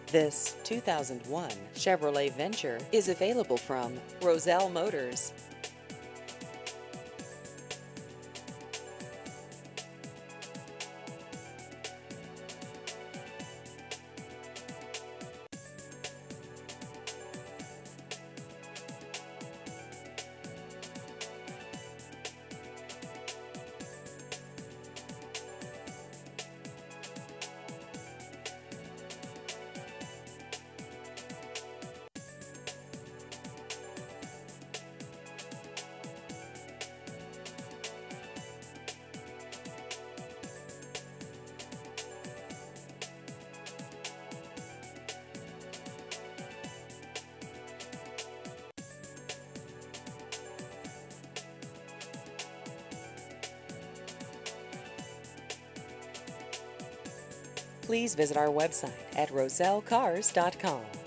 This 2001 Chevrolet Venture is available from Roselle Motors. Please visit our website at rosellecars.com.